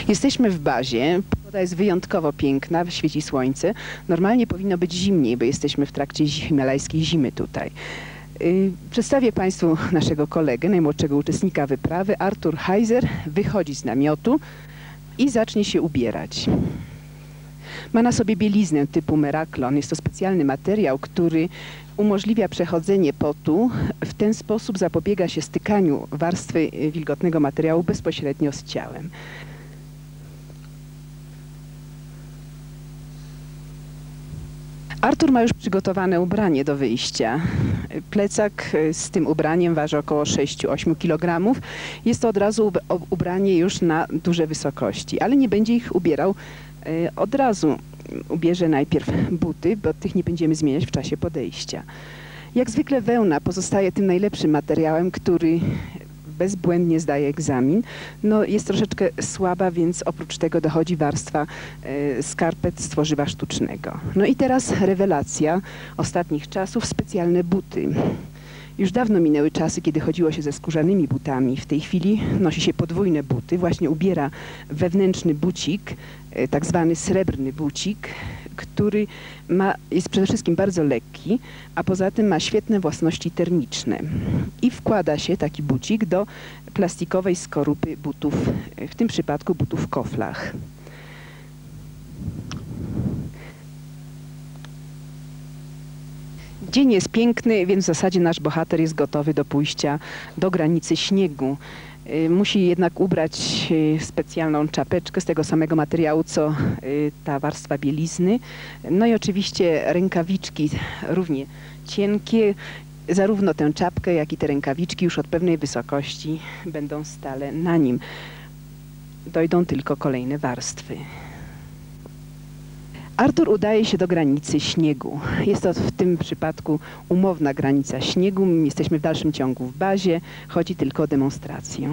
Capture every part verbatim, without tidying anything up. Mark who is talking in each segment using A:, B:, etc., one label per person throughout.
A: Jesteśmy w bazie. Pogoda jest wyjątkowo piękna, świeci słońce. Normalnie powinno być zimniej, bo jesteśmy w trakcie himalajskiej zimy tutaj. Yy, przedstawię Państwu naszego kolegę, najmłodszego uczestnika wyprawy. Artur Heiser wychodzi z namiotu i zacznie się ubierać. Ma na sobie bieliznę typu Meraklon. Jest to specjalny materiał, który umożliwia przechodzenie potu. W ten sposób zapobiega się stykaniu warstwy wilgotnego materiału bezpośrednio z ciałem. Artur ma już przygotowane ubranie do wyjścia. Plecak z tym ubraniem waży około sześć do ośmiu kilogramów. Jest to od razu ubranie już na duże wysokości, ale nie będzie ich ubierał od razu. Ubierze najpierw buty, bo tych nie będziemy zmieniać w czasie podejścia. Jak zwykle wełna pozostaje tym najlepszym materiałem, który bezbłędnie zdaje egzamin. No, jest troszeczkę słaba, więc oprócz tego dochodzi warstwa e, skarpet z tworzywa sztucznego. No i teraz rewelacja ostatnich czasów, specjalne buty. Już dawno minęły czasy, kiedy chodziło się ze skórzanymi butami. W tej chwili nosi się podwójne buty. Właśnie ubiera wewnętrzny bucik, e, tak zwany srebrny bucik, który ma, jest przede wszystkim bardzo lekki, a poza tym ma świetne własności termiczne. I wkłada się taki bucik do plastikowej skorupy butów, w tym przypadku butów w koflach. Dzień jest piękny, więc w zasadzie nasz bohater jest gotowy do pójścia do granicy śniegu. Musi jednak ubrać specjalną czapeczkę z tego samego materiału, co ta warstwa bielizny. No i oczywiście rękawiczki równie cienkie. Zarówno tę czapkę, jak i te rękawiczki już od pewnej wysokości będą stale na nim. Dojdą tylko kolejne warstwy. Artur udaje się do granicy śniegu. Jest to w tym przypadku umowna granica śniegu. Jesteśmy w dalszym ciągu w bazie. Chodzi tylko o demonstrację.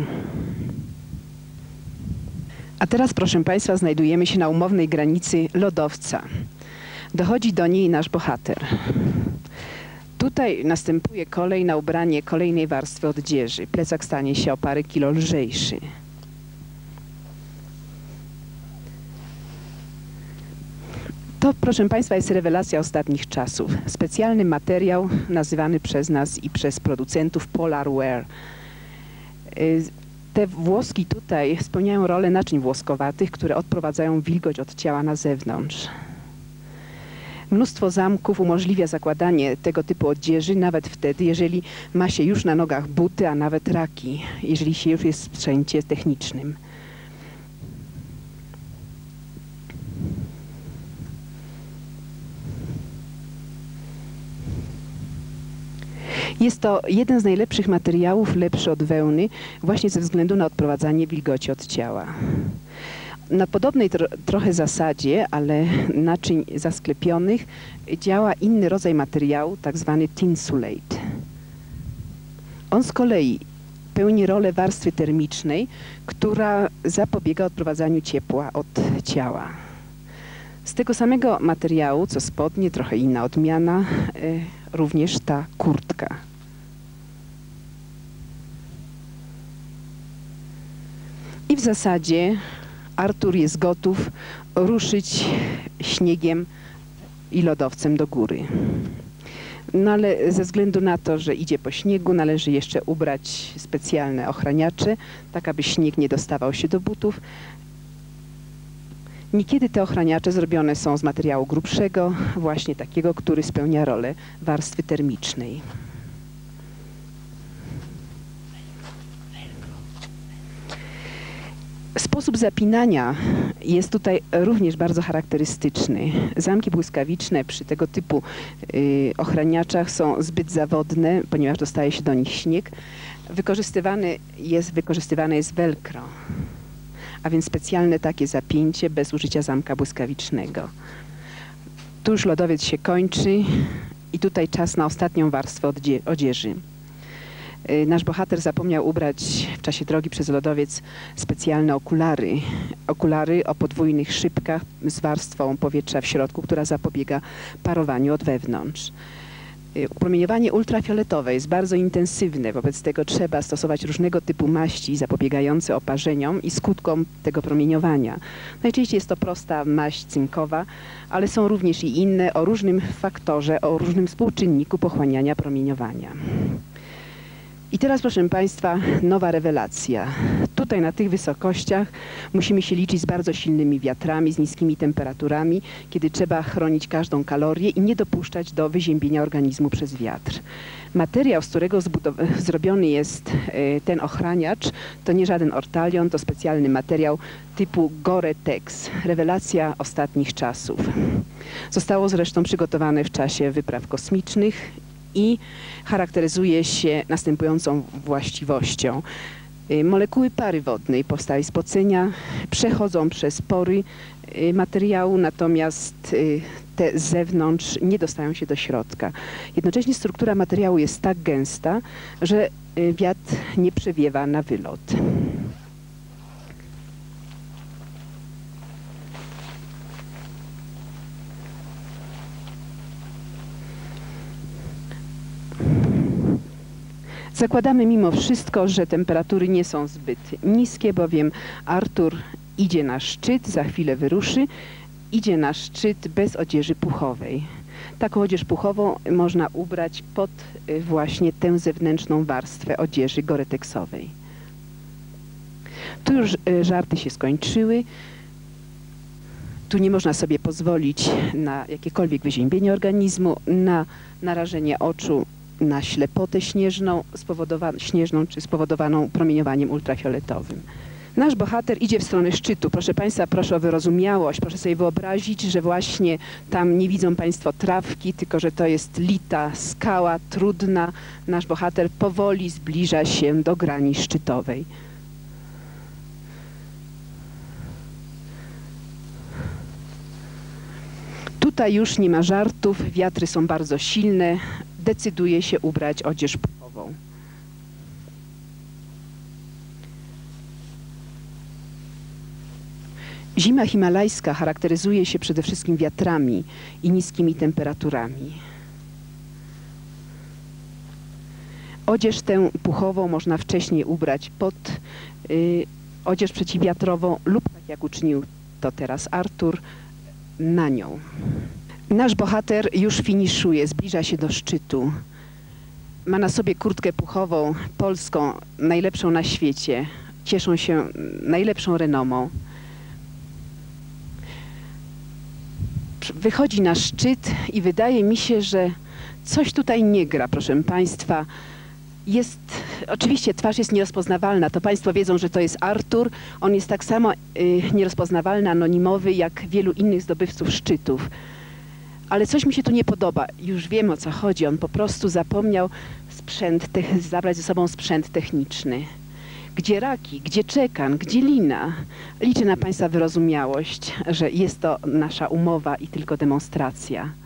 A: A teraz, proszę Państwa, znajdujemy się na umownej granicy lodowca. Dochodzi do niej nasz bohater. Tutaj następuje kolej na ubranie kolejnej warstwy odzieży. Plecak stanie się o parę kilo lżejszy. To, proszę Państwa, jest rewelacja ostatnich czasów. Specjalny materiał nazywany przez nas i przez producentów Polar Wear. Te włoski tutaj spełniają rolę naczyń włoskowatych, które odprowadzają wilgoć od ciała na zewnątrz. Mnóstwo zamków umożliwia zakładanie tego typu odzieży nawet wtedy, jeżeli ma się już na nogach buty, a nawet raki, jeżeli się już jest w sprzęcie technicznym. Jest to jeden z najlepszych materiałów, lepszy od wełny, właśnie ze względu na odprowadzanie wilgoci od ciała. Na podobnej tro trochę zasadzie, ale naczyń zasklepionych, działa inny rodzaj materiału, tak zwany tinsulate. On z kolei pełni rolę warstwy termicznej, która zapobiega odprowadzaniu ciepła od ciała. Z tego samego materiału, co spodnie, trochę inna odmiana, y, również ta kurtka. I w zasadzie Artur jest gotów ruszyć śniegiem i lodowcem do góry. No ale ze względu na to, że idzie po śniegu, należy jeszcze ubrać specjalne ochraniacze, tak aby śnieg nie dostawał się do butów. Niekiedy te ochraniacze zrobione są z materiału grubszego, właśnie takiego, który spełnia rolę warstwy termicznej. Sposób zapinania jest tutaj również bardzo charakterystyczny. Zamki błyskawiczne przy tego typu y, ochraniaczach są zbyt zawodne, ponieważ dostaje się do nich śnieg. Wykorzystywany jest, wykorzystywane jest velcro, a więc specjalne takie zapięcie bez użycia zamka błyskawicznego. Tu już lodowiec się kończy i tutaj czas na ostatnią warstwę odzieży. Nasz bohater zapomniał ubrać w czasie drogi przez lodowiec specjalne okulary. Okulary o podwójnych szybkach z warstwą powietrza w środku, która zapobiega parowaniu od wewnątrz. Promieniowanie ultrafioletowe jest bardzo intensywne, wobec tego trzeba stosować różnego typu maści zapobiegające oparzeniom i skutkom tego promieniowania. Najczęściej jest to prosta maść cynkowa, ale są również i inne o różnym faktorze, o różnym współczynniku pochłaniania promieniowania. I teraz, proszę Państwa, nowa rewelacja. Tutaj na tych wysokościach musimy się liczyć z bardzo silnymi wiatrami, z niskimi temperaturami, kiedy trzeba chronić każdą kalorię i nie dopuszczać do wyziębienia organizmu przez wiatr. Materiał, z którego zrobiony jest ten ochraniacz, to nie żaden ortalion, to specjalny materiał typu Gore-Tex. Rewelacja ostatnich czasów. Zostało zresztą przygotowane w czasie wypraw kosmicznych i charakteryzuje się następującą właściwością. Molekuły pary wodnej powstałej z pocenia przechodzą przez pory materiału, natomiast te z zewnątrz nie dostają się do środka. Jednocześnie struktura materiału jest tak gęsta, że wiatr nie przewiewa na wylot. Zakładamy mimo wszystko, że temperatury nie są zbyt niskie, bowiem Artur idzie na szczyt, za chwilę wyruszy, idzie na szczyt bez odzieży puchowej. Taką odzież puchową można ubrać pod właśnie tę zewnętrzną warstwę odzieży goretexowej. Tu już żarty się skończyły. Tu nie można sobie pozwolić na jakiekolwiek wyziębienie organizmu, na narażenie oczu na ślepotę śnieżną, spowodowaną, śnieżną czy spowodowaną promieniowaniem ultrafioletowym. Nasz bohater idzie w stronę szczytu. Proszę Państwa, proszę o wyrozumiałość. Proszę sobie wyobrazić, że właśnie tam nie widzą Państwo trawki, tylko że to jest lita skała, trudna. Nasz bohater powoli zbliża się do grani szczytowej. Tutaj już nie ma żartów, wiatry są bardzo silne. Decyduje się ubrać odzież puchową. Zima himalajska charakteryzuje się przede wszystkim wiatrami i niskimi temperaturami. Odzież tę puchową można wcześniej ubrać pod y, odzież przeciwwiatrową lub, tak jak uczynił to teraz Artur, na nią. Nasz bohater już finiszuje, zbliża się do szczytu. Ma na sobie kurtkę puchową, polską, najlepszą na świecie. Cieszą się najlepszą renomą. Wychodzi na szczyt i wydaje mi się, że coś tutaj nie gra, proszę Państwa. Jest, oczywiście twarz jest nierozpoznawalna, to Państwo wiedzą, że to jest Artur. On jest tak samo y, nierozpoznawalny, anonimowy jak wielu innych zdobywców szczytów. Ale coś mi się tu nie podoba. Już wiem, o co chodzi. On po prostu zapomniał sprzęt zabrać ze sobą sprzęt techniczny. Gdzie raki, gdzie czekan, gdzie lina? Liczę na Państwa wyrozumiałość, że jest to nasza umowa i tylko demonstracja.